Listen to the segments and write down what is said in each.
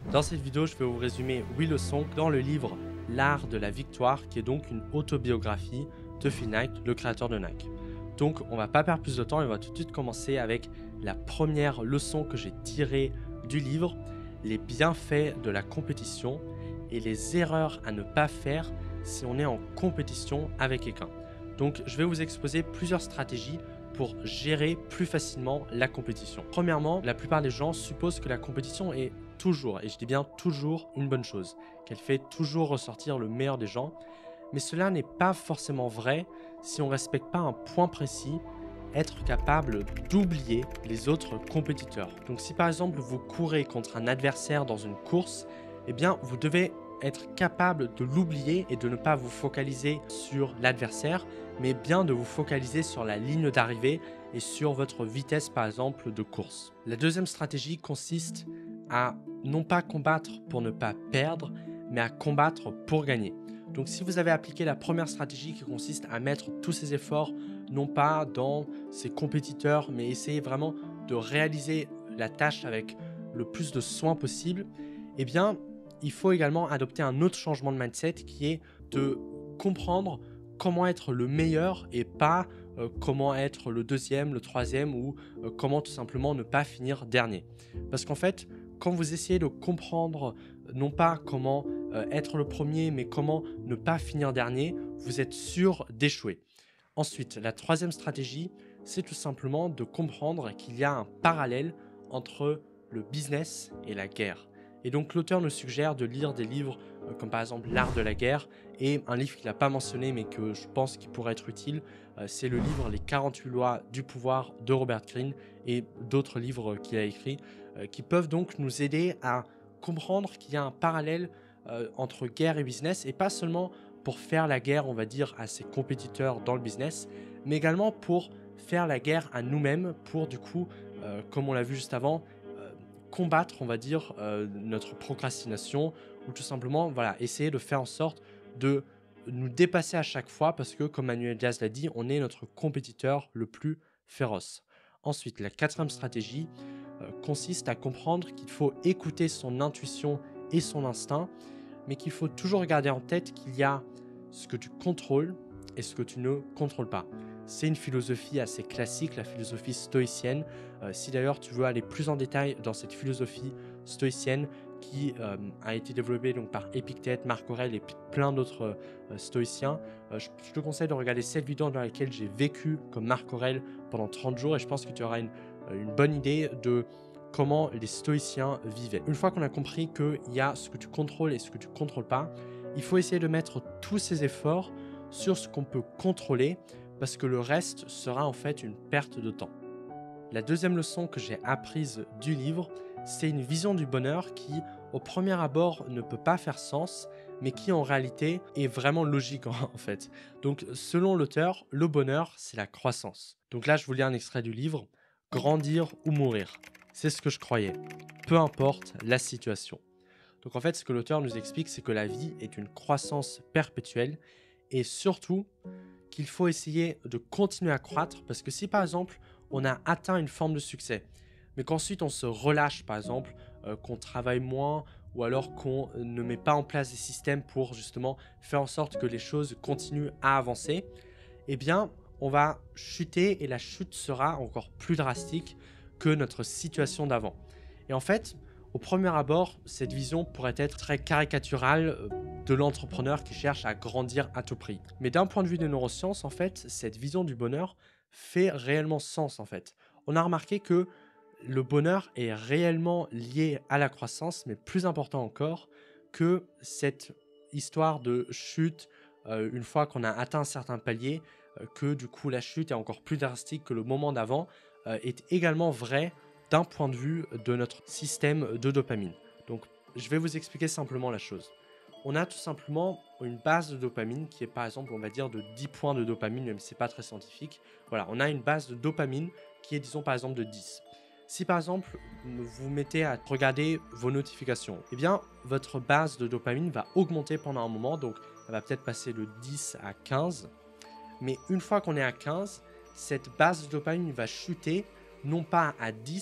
Dans cette vidéo, je vais vous résumer 8 leçons dans le livre L'art de la victoire, qui est donc une autobiographie de Phil Knight, le créateur de Nike. Donc, on va pas perdre plus de temps et on va tout de suite commencer avec la première leçon que j'ai tirée du livre, les bienfaits de la compétition et les erreurs à ne pas faire si on est en compétition avec quelqu'un. Donc, je vais vous exposer plusieurs stratégies pour gérer plus facilement la compétition. Premièrement, la plupart des gens supposent que la compétition est toujours, et je dis bien toujours, une bonne chose, qu'elle fait toujours ressortir le meilleur des gens, mais cela n'est pas forcément vrai si on ne respecte pas un point précis, être capable d'oublier les autres compétiteurs. Donc si par exemple vous courez contre un adversaire dans une course, eh bien vous devez être capable de l'oublier et de ne pas vous focaliser sur l'adversaire, mais bien de vous focaliser sur la ligne d'arrivée et sur votre vitesse par exemple de course. La deuxième stratégie consiste à non pas combattre pour ne pas perdre, mais à combattre pour gagner. Donc si vous avez appliqué la première stratégie qui consiste à mettre tous ses efforts, non pas dans ses compétiteurs, mais essayer vraiment de réaliser la tâche avec le plus de soin possible, eh bien, il faut également adopter un autre changement de mindset qui est de comprendre comment être le meilleur et pas comment être le deuxième, le troisième ou comment tout simplement ne pas finir dernier. Parce qu'en fait, quand vous essayez de comprendre non pas comment être le premier, mais comment ne pas finir dernier, vous êtes sûr d'échouer. Ensuite, la troisième stratégie, c'est tout simplement de comprendre qu'il y a un parallèle entre le business et la guerre. Et donc l'auteur nous suggère de lire des livres comme par exemple L'art de la guerre et un livre qu'il n'a pas mentionné mais que je pense qu'il pourrait être utile, c'est le livre Les 48 lois du pouvoir de Robert Greene et d'autres livres qu'il a écrits qui peuvent donc nous aider à comprendre qu'il y a un parallèle entre guerre et business et pas seulement pour faire la guerre, on va dire, à ses compétiteurs dans le business, mais également pour faire la guerre à nous-mêmes, pour du coup, comme on l'a vu juste avant, combattre, on va dire, notre procrastination, ou tout simplement, voilà, essayer de faire en sorte de nous dépasser à chaque fois, parce que, comme Manuel Diaz l'a dit, on est notre compétiteur le plus féroce. Ensuite, la quatrième stratégie consiste à comprendre qu'il faut écouter son intuition et son instinct, mais qu'il faut toujours garder en tête qu'il y a ce que tu contrôles et ce que tu ne contrôles pas. C'est une philosophie assez classique, la philosophie stoïcienne. Si d'ailleurs tu veux aller plus en détail dans cette philosophie stoïcienne qui a été développée donc, par Épictète, Marc Aurèle et plein d'autres stoïciens, je te conseille de regarder cette vidéo dans laquelle j'ai vécu comme Marc Aurèle pendant 30 jours et je pense que tu auras une bonne idée de comment les stoïciens vivaient. Une fois qu'on a compris qu'il y a ce que tu contrôles et ce que tu ne contrôles pas, il faut essayer de mettre tous ses efforts sur ce qu'on peut contrôler parce que le reste sera en fait une perte de temps. La deuxième leçon que j'ai apprise du livre, c'est une vision du bonheur qui, au premier abord, ne peut pas faire sens, mais qui en réalité est vraiment logique en fait. Donc selon l'auteur, le bonheur, c'est la croissance. Donc là, je vous lis un extrait du livre. Grandir ou mourir. C'est ce que je croyais. Peu importe la situation. Donc en fait, ce que l'auteur nous explique, c'est que la vie est une croissance perpétuelle et surtout qu'il faut essayer de continuer à croître parce que si par exemple on a atteint une forme de succès, mais qu'ensuite on se relâche par exemple, qu'on travaille moins ou alors qu'on ne met pas en place des systèmes pour justement faire en sorte que les choses continuent à avancer, eh bien on va chuter et la chute sera encore plus drastique que notre situation d'avant. Et en fait, au premier abord, cette vision pourrait être très caricaturale de l'entrepreneur qui cherche à grandir à tout prix. Mais d'un point de vue des neurosciences, en fait, cette vision du bonheur fait réellement sens en fait. On a remarqué que le bonheur est réellement lié à la croissance, mais plus important encore que cette histoire de chute une fois qu'on a atteint un certain palier, que du coup la chute est encore plus drastique que le moment d'avant, est également vrai d'un point de vue de notre système de dopamine. Donc je vais vous expliquer simplement la chose. On a tout simplement une base de dopamine qui est par exemple, on va dire, de 10 points de dopamine, même si ce n'est pas très scientifique. Voilà, on a une base de dopamine qui est, disons, par exemple, de 10. Si par exemple, vous mettez à regarder vos notifications, eh bien, votre base de dopamine va augmenter pendant un moment, donc elle va peut-être passer de 10 à 15. Mais une fois qu'on est à 15, cette base de dopamine va chuter, non pas à 10,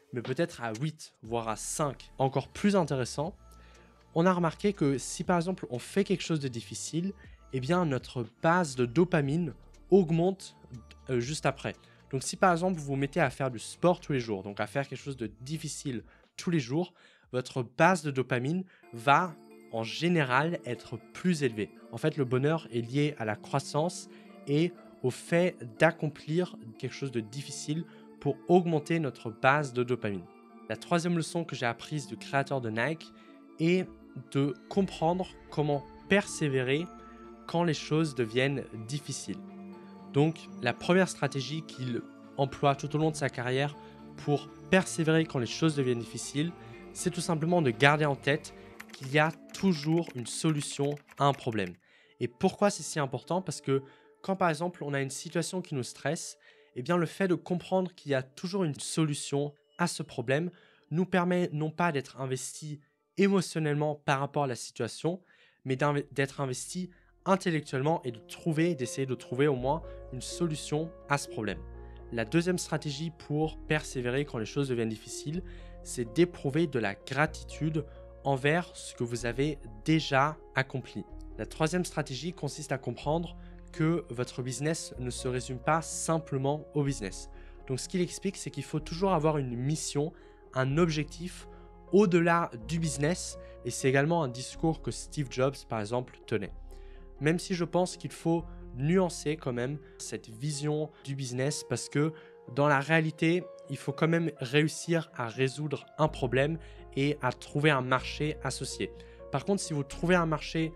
mais peut-être à 8, voire à 5. Encore plus intéressant, on a remarqué que si par exemple on fait quelque chose de difficile, eh bien notre base de dopamine augmente juste après. Donc si par exemple vous vous mettez à faire du sport tous les jours, donc à faire quelque chose de difficile tous les jours, votre base de dopamine va en général être plus élevée. En fait, le bonheur est lié à la croissance et au fait d'accomplir quelque chose de difficile pour augmenter notre base de dopamine. La troisième leçon que j'ai apprise du créateur de Nike est de comprendre comment persévérer quand les choses deviennent difficiles. Donc, la première stratégie qu'il emploie tout au long de sa carrière pour persévérer quand les choses deviennent difficiles, c'est tout simplement de garder en tête qu'il y a toujours une solution à un problème. Et pourquoi c'est si important? Parce que quand par exemple on a une situation qui nous stresse, eh bien le fait de comprendre qu'il y a toujours une solution à ce problème nous permet non pas d'être investi émotionnellement par rapport à la situation, mais d'être investi intellectuellement et d'essayer de trouver au moins une solution à ce problème. La deuxième stratégie pour persévérer quand les choses deviennent difficiles, c'est d'éprouver de la gratitude envers ce que vous avez déjà accompli. La troisième stratégie consiste à comprendre que votre business ne se résume pas simplement au business. Donc ce qu'il explique, c'est qu'il faut toujours avoir une mission, un objectif au-delà du business, et c'est également un discours que Steve Jobs, par exemple, tenait. Même si je pense qu'il faut nuancer quand même cette vision du business parce que dans la réalité, il faut quand même réussir à résoudre un problème et à trouver un marché associé. Par contre, si vous trouvez un marché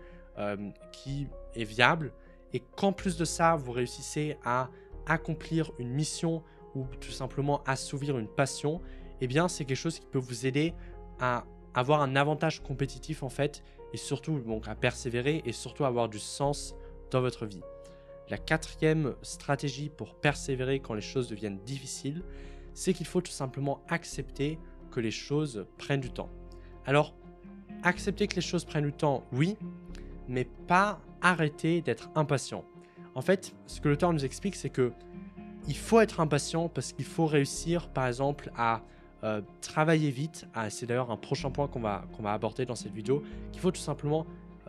qui est viable et qu'en plus de ça, vous réussissez à accomplir une mission ou tout simplement assouvir une passion, eh bien, c'est quelque chose qui peut vous aider à avoir un avantage compétitif en fait et surtout donc, à persévérer et surtout avoir du sens dans votre vie. La quatrième stratégie pour persévérer quand les choses deviennent difficiles, c'est qu'il faut tout simplement accepter que les choses prennent du temps. Alors, accepter que les choses prennent du temps, oui, mais pas arrêter d'être impatient. En fait, ce que l'auteur nous explique, c'est que il faut être impatient parce qu'il faut réussir, par exemple, à travailler vite. C'est d'ailleurs un prochain point qu'on va aborder dans cette vidéo, qu'il faut tout simplement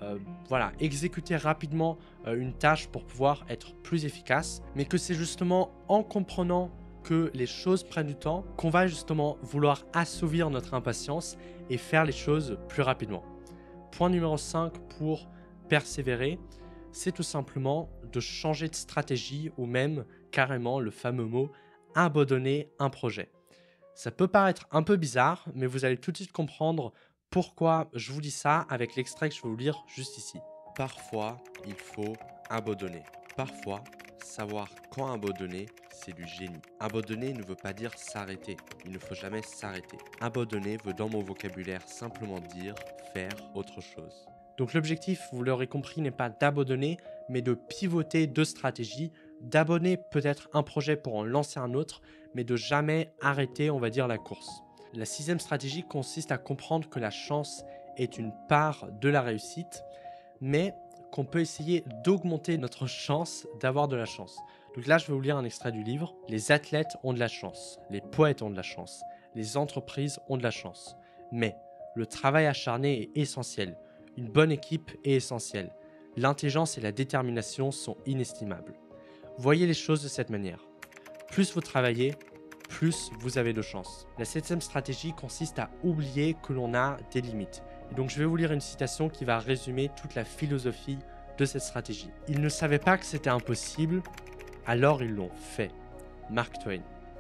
exécuter rapidement une tâche pour pouvoir être plus efficace, mais que c'est justement en comprenant que les choses prennent du temps qu'on va justement vouloir assouvir notre impatience et faire les choses plus rapidement. Point numéro 5 pour persévérer, c'est tout simplement de changer de stratégie ou même carrément le fameux mot abandonner un projet. Ça peut paraître un peu bizarre, mais vous allez tout de suite comprendre pourquoi je vous dis ça avec l'extrait que je vais vous lire juste ici. Parfois, il faut abandonner. Parfois, savoir quand abandonner, c'est du génie. Abandonner ne veut pas dire s'arrêter. Il ne faut jamais s'arrêter. Abandonner veut dans mon vocabulaire simplement dire faire autre chose. Donc l'objectif, vous l'aurez compris, n'est pas d'abandonner, mais de pivoter deux stratégies, d'abandonner peut-être un projet pour en lancer un autre, mais de jamais arrêter, on va dire, la course. La sixième stratégie consiste à comprendre que la chance est une part de la réussite, mais qu'on peut essayer d'augmenter notre chance d'avoir de la chance. Donc là, je vais vous lire un extrait du livre. Les athlètes ont de la chance, les poètes ont de la chance, les entreprises ont de la chance. Mais le travail acharné est essentiel. Une bonne équipe est essentielle. L'intelligence et la détermination sont inestimables. Voyez les choses de cette manière. Plus vous travaillez, plus vous avez de chance. La septième stratégie consiste à oublier que l'on a des limites. Et donc je vais vous lire une citation qui va résumer toute la philosophie de cette stratégie. Ils ne savaient pas que c'était impossible, alors ils l'ont fait. Mark Twain.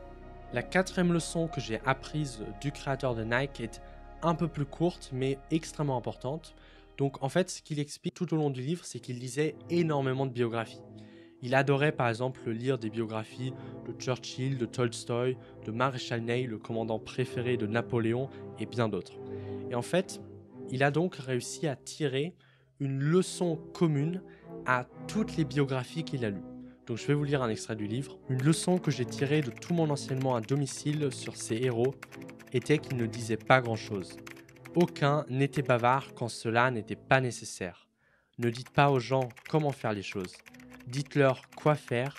La quatrième leçon que j'ai apprise du créateur de Nike est un peu plus courte mais extrêmement importante. Donc en fait, ce qu'il explique tout au long du livre, c'est qu'il lisait énormément de biographies. Il adorait par exemple lire des biographies de Churchill, de Tolstoï, de Maréchal Ney, le commandant préféré de Napoléon et bien d'autres. Et en fait, il a donc réussi à tirer une leçon commune à toutes les biographies qu'il a lues. Donc je vais vous lire un extrait du livre. Une leçon que j'ai tirée de tout mon enseignement à domicile sur ces héros était qu'ils ne disaient pas grand-chose. Aucun n'était bavard quand cela n'était pas nécessaire. Ne dites pas aux gens comment faire les choses. Dites-leur quoi faire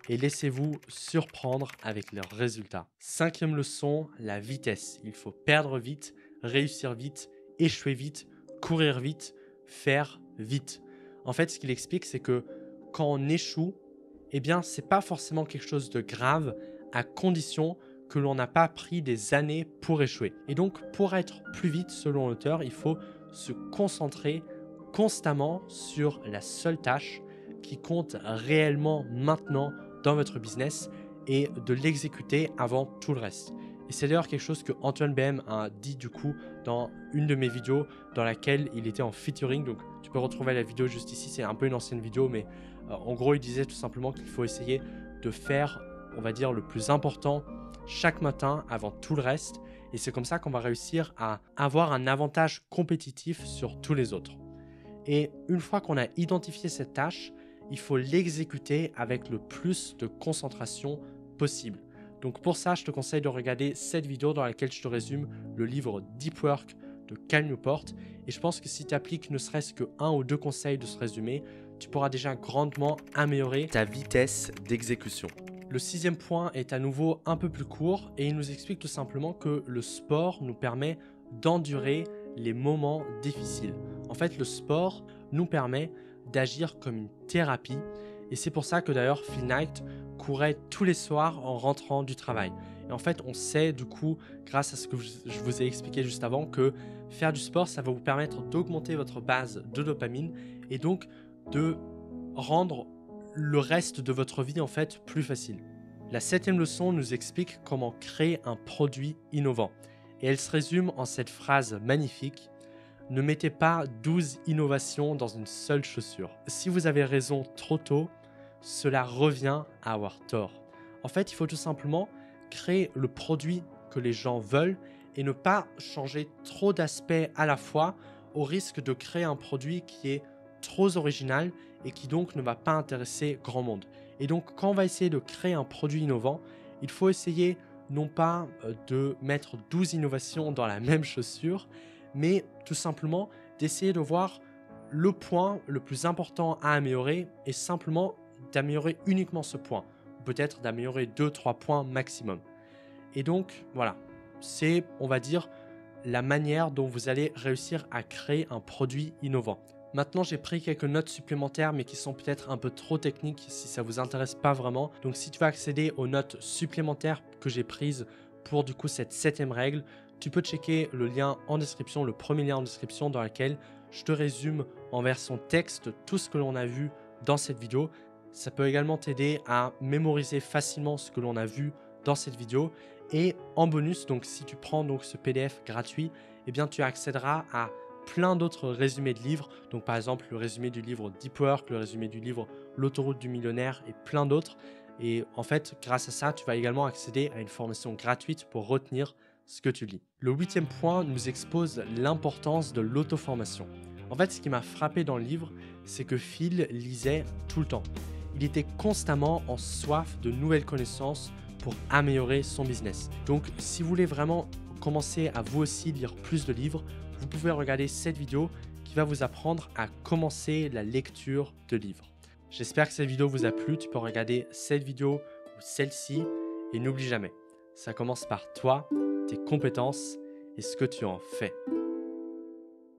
et laissez-vous surprendre avec leurs résultats. Cinquième leçon, la vitesse. Il faut perdre vite, réussir vite, échouer vite, courir vite, faire vite. En fait, ce qu'il explique, c'est que quand on échoue, eh bien, c'est pas forcément quelque chose de grave à condition que l'on n'a pas pris des années pour échouer. Et donc, pour être plus vite, selon l'auteur, il faut se concentrer constamment sur la seule tâche qui compte réellement maintenant dans votre business et de l'exécuter avant tout le reste. Et c'est d'ailleurs quelque chose que Antoine BM a dit du coup dans une de mes vidéos dans laquelle il était en featuring. Donc tu peux retrouver la vidéo juste ici, c'est un peu une ancienne vidéo, mais en gros il disait tout simplement qu'il faut essayer de faire, on va dire, le plus important chaque matin avant tout le reste. Et c'est comme ça qu'on va réussir à avoir un avantage compétitif sur tous les autres. Et une fois qu'on a identifié cette tâche, il faut l'exécuter avec le plus de concentration possible. Donc pour ça, je te conseille de regarder cette vidéo dans laquelle je te résume le livre Deep Work de Cal Newport. Et je pense que si tu appliques ne serait-ce que 1 ou 2 conseils de ce résumé, tu pourras déjà grandement améliorer ta vitesse d'exécution. Le 6e point est à nouveau un peu plus court et il nous explique tout simplement que le sport nous permet d'endurer les moments difficiles. En fait, le sport nous permet d'agir comme une thérapie et c'est pour ça que d'ailleurs Phil Knight courait tous les soirs en rentrant du travail. Et en fait, on sait du coup, grâce à ce que je vous ai expliqué juste avant, que faire du sport, ça va vous permettre d'augmenter votre base de dopamine et donc de rendre le reste de votre vie en fait plus facile. La 7e leçon nous explique comment créer un produit innovant. Et elle se résume en cette phrase magnifique: ne mettez pas 12 innovations dans une seule chaussure. Si vous avez raison trop tôt, cela revient à avoir tort. En fait, il faut tout simplement créer le produit que les gens veulent et ne pas changer trop d'aspects à la fois au risque de créer un produit qui est trop original et qui donc ne va pas intéresser grand monde. Et donc, quand on va essayer de créer un produit innovant, il faut essayer non pas de mettre 12 innovations dans la même chaussure, mais tout simplement d'essayer de voir le point le plus important à améliorer et simplement d'améliorer uniquement ce point, ou peut-être d'améliorer 2-3 points maximum. Et donc, voilà, c'est, on va dire, la manière dont vous allez réussir à créer un produit innovant. Maintenant, j'ai pris quelques notes supplémentaires, mais qui sont peut-être un peu trop techniques si ça ne vous intéresse pas vraiment. Donc, si tu veux accéder aux notes supplémentaires que j'ai prises pour du coup cette 7e règle, tu peux checker le lien en description, le premier lien en description dans lequel je te résume en version texte tout ce que l'on a vu dans cette vidéo. Ça peut également t'aider à mémoriser facilement ce que l'on a vu dans cette vidéo. Et en bonus, donc si tu prends donc ce PDF gratuit, eh bien tu accéderas à plein d'autres résumés de livres. Donc par exemple le résumé du livre Deep Work, le résumé du livre L'autoroute du millionnaire et plein d'autres. Et en fait, grâce à ça, tu vas également accéder à une formation gratuite pour retenir ce que tu lis. Le 8e point nous expose l'importance de l'auto-formation. En fait, ce qui m'a frappé dans le livre, c'est que Phil lisait tout le temps. Il était constamment en soif de nouvelles connaissances pour améliorer son business. Donc, si vous voulez vraiment commencer à vous aussi lire plus de livres, vous pouvez regarder cette vidéo qui va vous apprendre à commencer la lecture de livres. J'espère que cette vidéo vous a plu. Tu peux regarder cette vidéo ou celle-ci et n'oublie jamais, ça commence par toi, tes compétences et ce que tu en fais.